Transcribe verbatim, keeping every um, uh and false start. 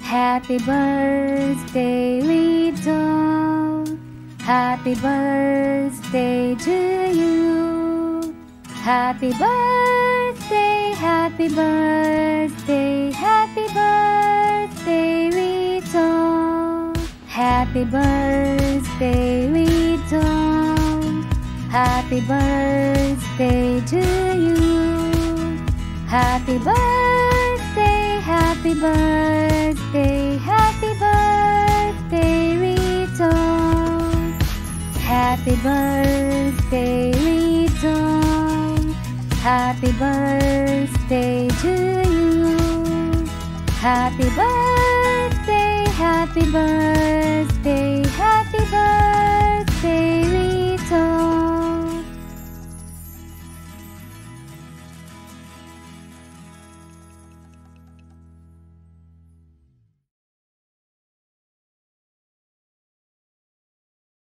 Happy birthday, Rita. Happy birthday to you. Happy birthday, happy birthday, happy birthday, Rita. Happy birthday, Rita. Happy birthday to you. Happy birthday, happy birthday, happy birthday, Rita. Happy birthday, Rita. Happy birthday to you. Happy birthday, happy birthday, happy birthday, Rita.